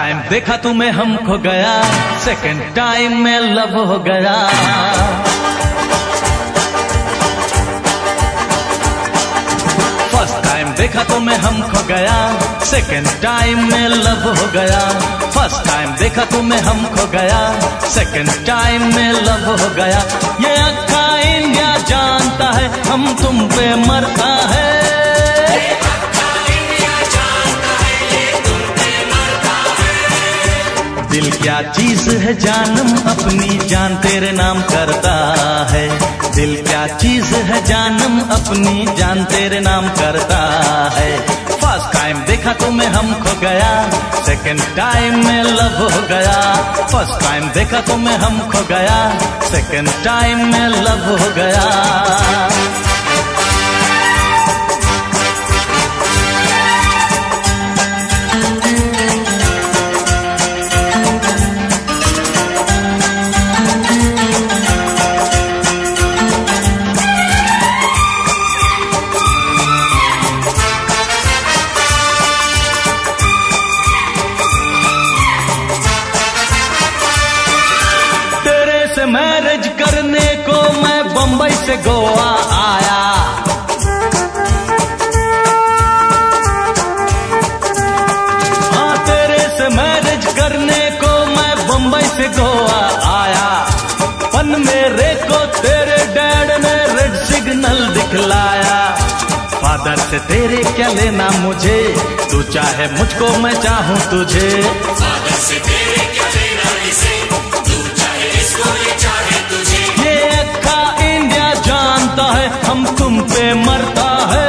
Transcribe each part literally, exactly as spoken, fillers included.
Time देखा तुम्हें हम खो गया, सेकंड टाइम में लव हो गया। फर्स्ट टाइम देखा तुम्हें हम खो गया, सेकंड टाइम में लव हो गया। फर्स्ट टाइम देखा तुम्हें हम खो गया, सेकंड टाइम में लव हो गया। ये अक्का इंडिया जानता है हम तुम पे मरता है। दिल क्या चीज है जानम अपनी जान तेरे नाम करता है। दिल क्या चीज है जानम अपनी जान तेरे नाम करता है। फर्स्ट टाइम देखा तुम्हें हम खो गया, सेकंड टाइम में लव हो गया। फर्स्ट टाइम देखा तुम्हें हम खो गया, सेकंड टाइम में लव हो गया। मैरिज करने को मैं बंबई से गोवा आया। हाँ तेरे से मैरिज करने को मैं बंबई से गोवा आया। पन मेरे को तेरे डैड ने रेड सिग्नल दिखलाया। फादर से तेरे क्या लेना मुझे, तू चाहे मुझको मैं चाहूँ तुझे। फादर से तेरे क्या लेना इसे, हम तुम पे मरता है।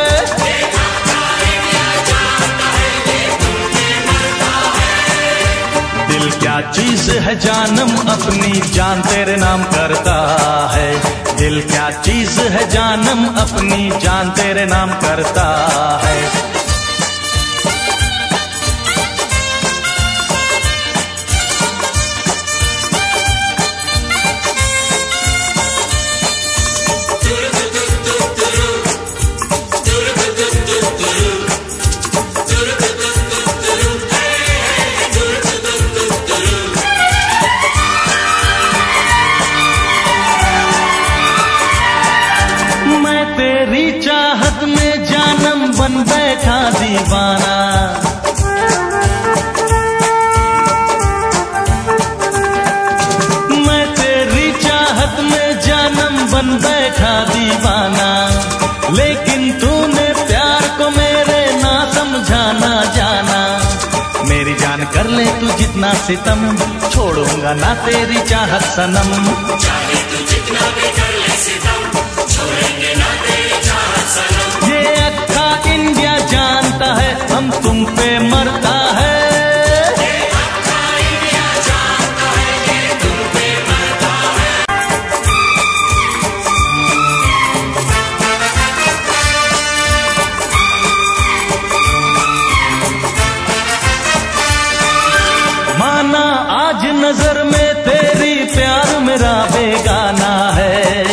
दिल क्या चीज है जानम अपनी जान तेरे नाम करता है। दिल क्या चीज है जानम अपनी जान तेरे नाम करता है। तेरी चाहत में जानम बन बैठा दीवाना। मैं तेरी चाहत में जानम बन बैठा दीवाना। लेकिन तूने प्यार को मेरे ना समझाना जाना। मेरी जान कर ले तू जितना सितम, छोड़ूंगा ना तेरी चाहत सनम। चाहे तू जितना भी कर ले सितम, छोड़ेंगे ना तेरी चाहत सनम। ये अक्का इंडिया जानता है हम तुम पे मरता है। ये अक्का इंडिया जानता है ये तुम पे मरता है। माना आज नजर में तेरी प्यार मेरा बेगाना है।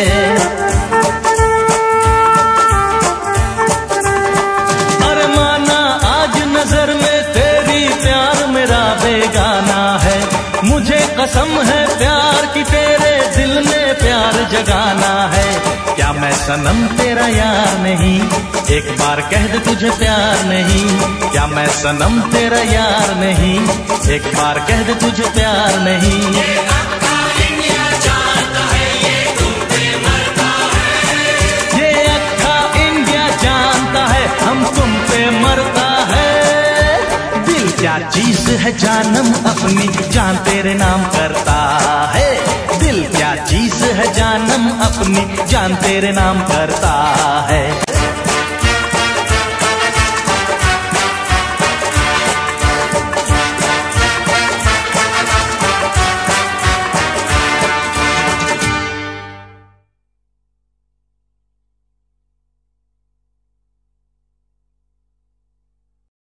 मुझे कसम है प्यार की तेरे दिल में प्यार जगाना है। क्या मैं सनम तेरा यार नहीं, एक बार कह दे तुझे प्यार नहीं। क्या मैं सनम तेरा यार नहीं, एक बार कह दे तुझे प्यार नहीं। ये अक्का इंडिया जानता है ये तुम पे मरता है। ये अक्का इंडिया जानता है हम तुम पे मरता है। दिल क्या चीज है जानम अपनी जान तेरे नाम करता है। दिल क्या चीज है जानम अपनी जान तेरे नाम करता है।